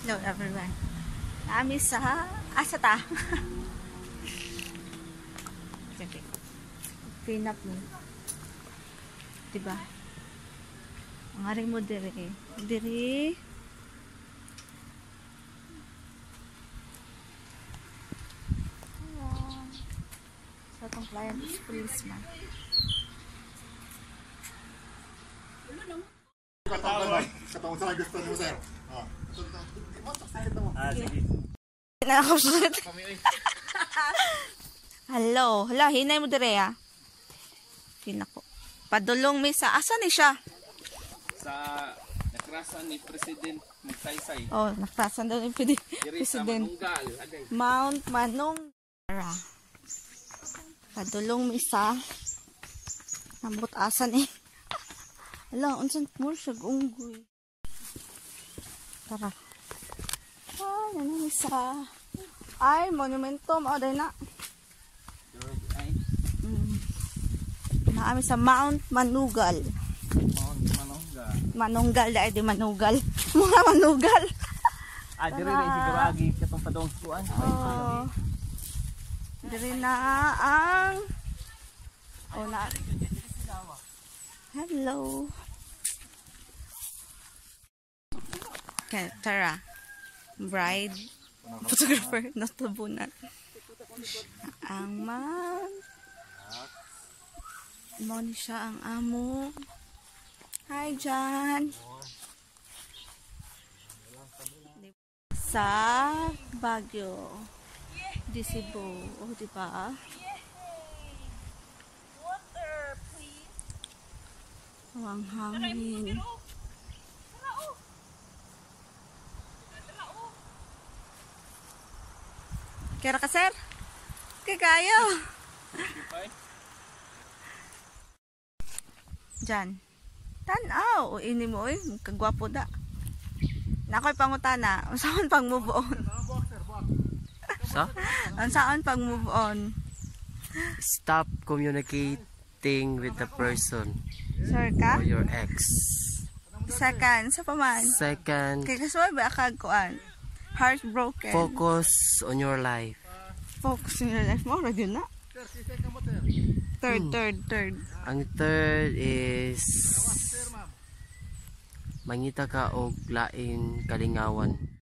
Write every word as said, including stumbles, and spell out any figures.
Hello everyone. Kami sa Asata. Okay. Prenup mo. Diba? Ang aring mo diri. Diri. Ayan. So, itong client is policeman. Katong sa gusto mo, sir. Ah. Ah, sige. Nakakapit. Hello. Hala, hinay mo dire ah. Hinako. Padulong mi sa asa ni siya? Sa nakrasan ni President Magsaysay. Oh, nakrasan daw ni President. Manunggal. Mount Manunggal. Padulong mi sa nambot asa ni. Hala, unsan mo siya unggoy. Tara. Ah, yan ang isa. Ay, monumentum. O, dahil na. Mm. Naami sa Mount Manunggal. Mount Manunggal. Manunggal, dahil di manugal. Mga manugal. Ah, diri na siguro agi katong padong kuan. Oh. Diri na ang Oh, na. Hello. Okay, tara. Bride. Photographer. Natabunan. Ang man. Mo ni siya ang amo. Hi, John. Sa Baguio. Di Cebu. Oh, di ba? Ang hangin. Kira ka, sir? Kikayo. Diyan. Tanaw. O, ini mo eh. Kagwapo da. Nakoy pangutana. Saan pang move on? So? Saan pang move on? Stop communicating with the person Sir ka? or your ex. Second. Sa paman? Second, Kaya kasuway ba akag kuan? Heartbroken. focus on your life. Focus in your life mo. Radio na. Third, third, third. Ang third is mangita ka og lain kalingawan.